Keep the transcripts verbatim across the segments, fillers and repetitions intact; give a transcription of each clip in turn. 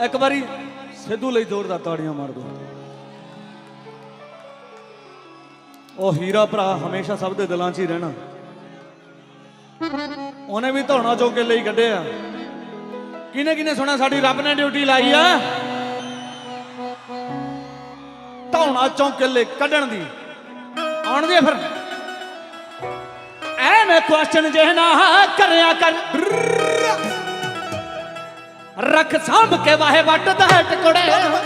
एक बारी सिद्धू ਲਈ जोरदार ताड़ियां मार दो। ਉਹ ਹੀਰਾ ਭਰਾ हमेशा सब ਦੇ ਦਿਲਾਂ 'ਚ ਹੀ ਰਹਿਣਾ। ਉਹਨੇ ਵੀ ਧੌਣਾ ਚੌਂਕ ਕੇ ਲਈ ਕੱਢਿਆ। ਕਿਨੇ ਕਿਨੇ ਸੁਣਾ ਸਾਡੀ ਰੱਬ ਨੇ ਡਿਊਟੀ ਲਾਈ ਆ ਧੌਣਾ ਚੌਂਕ ਕੇ ਲਈ ਕੱਢਣ ਦੀ। ਆਉਣ ਦੀ ਫਿਰ ਐਵੇਂ ਕੁਐਸਚਨ ਜੇ ਨਾ ਕਰਿਆ ਕਰ रख सांभ के वाहे वटदा है टुकड़े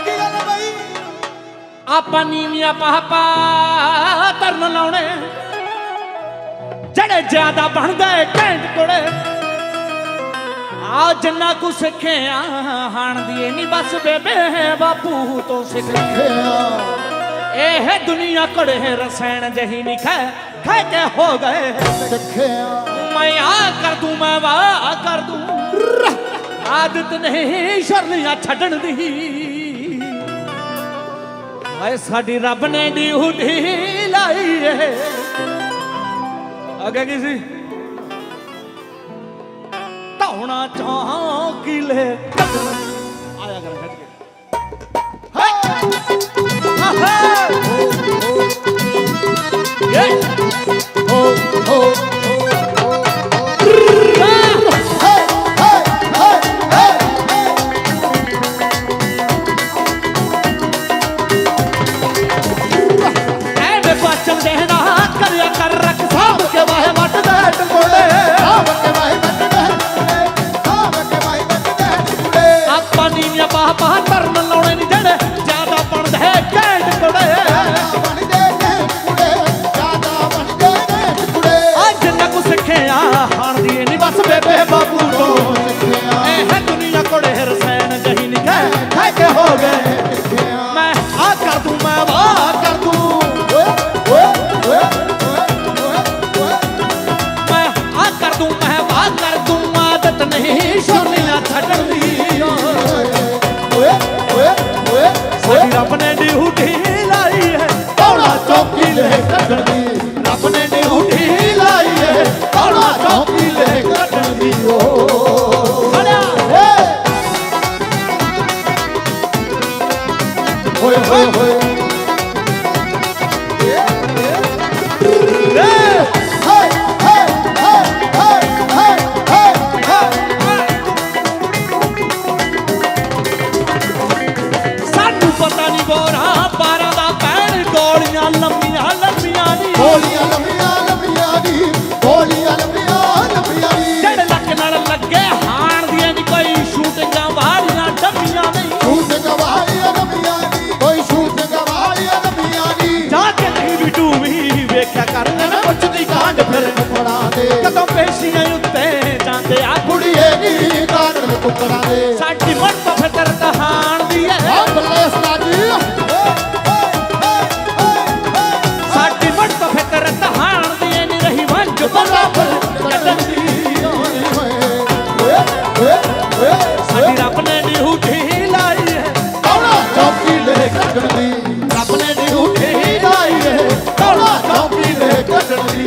आपा नीवियां पापा तरन लाने जड़े ज्यादा बनदा है घैंट कुड़े आ जिन्ना को सिखे हाण दी नहीं बस बेबे बापू तो सिखे ए दुनिया कड़े रसैन जही नहीं खै खै के हो गए मैं आ कर दूं मैं वाह कर दूं आदत नहीं शर्लियां छड्डण दी हाय साडी रब ने ड्यूटी लाई है। आगे की सी धौना चौकीले आया कर खट के ओ ओ पापा तरन लाने नहीं जड़े ज्यादा बनदे है घैंट कुड़े जिन्ना को सिखे हाण दी नहीं बस बेबे बाबू तो ए दुनिया कोड़े रसैन जही नहीं गए है के हो गए मैं आ कर दूं मैं वाह कर दूं मैं आ कर दूं मैं वाह कर दूं आदत नहीं शर्लियां छड्डण दी साडी रब ने ड्यूटी लाई है धौना चौकीले कड्डण दी रब ने ड्यूटी लाई है धौना चौकीले कड्डण दी ओ होए होए होए साडी मत फिकर तहान दी है साडी मत फिकर तहान दी नहीं रही वंज बराबर कदम दी साडी रब ने ड्यूटी लाई है धौना चौकीले कड्डण दी रब ने ड्यूटी लाई है धौना चौकीले कड्डण दी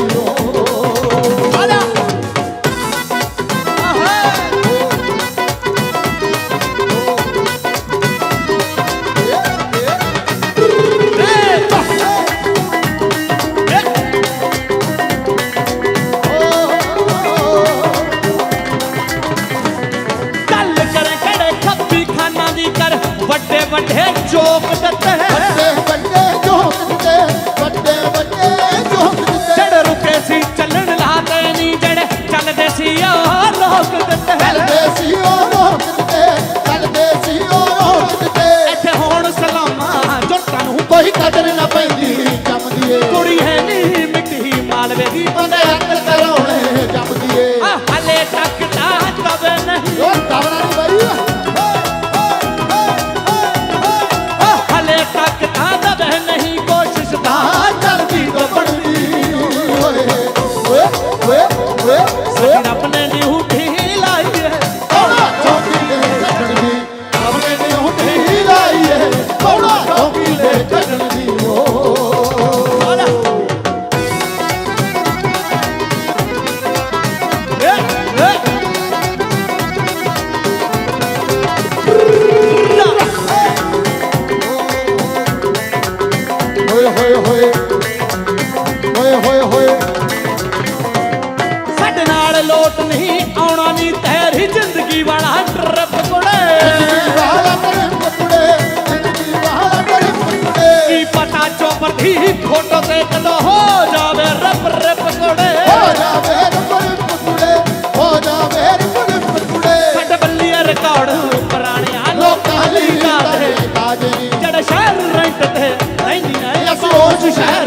बड़े जोक देते हैं बड़े जोक देते बड़े बड़े जोक देते जड़ रुके सी चलन लाते नहीं जड़े चलदे सी और रोक देते चलदे सी और रोक देते चलदे सी और रोक देते इत्थे होण सलामा जट्टां नूं कोई कदर ना पैंदी जमदी ए कुड़ी है नी मिट्टी मालवे दी बंदे अकल कराउणे जमदी ए हले तक ता तब नहीं ओ तब नहीं भाई ਹੋਏ ਹੋਏ ਹੋਏ ਹੋਏ ਹੋਏ ਸਾਡੇ ਨਾਲ ਲੋਟ ਨਹੀਂ ਆਉਣਾ ਨੀ ਤੇਰੀ ਜ਼ਿੰਦਗੀ ਵਾਲਾ ਟਰਪ ਕੁੜੇ ਵਾਲਾ ਟਰਪ ਕੁੜੇ ਜ਼ਿੰਦਗੀ ਵਾਲਾ ਟਰਪ ਕੁੜੇ ਕੀ ਪਤਾ ਚੋਪਰ ਦੀ ਫੋਟੋ ਤੇ ਕਦੋਂ ਹੋ ਜਾਵੇ ਰੱਬ ਰੱਬ ਕੁੜੇ ਹੋ ਜਾਵੇ ਰੱਬ ਰੱਬ ਕੁੜੇ ਹੋ ਜਾਵੇ ਰੱਬ ਰੱਬ ਕੁੜੇ ਸਾਡੇ ਬੱਲੀਏ ਰਿਕਾਰਡ ਪੁਰਾਣਿਆਂ ਲੋਕਾਂ ਲਈ ਗਾਦੇ ਕਾਜੇ ਜਿਹੜੇ ਸ਼ਹਿਰ ਰੈਂਟ ਤੇ ਰਹਿੰਦੀਆਂ ਅਸੀਂ ਉਸ ਸ਼ਹਿਰ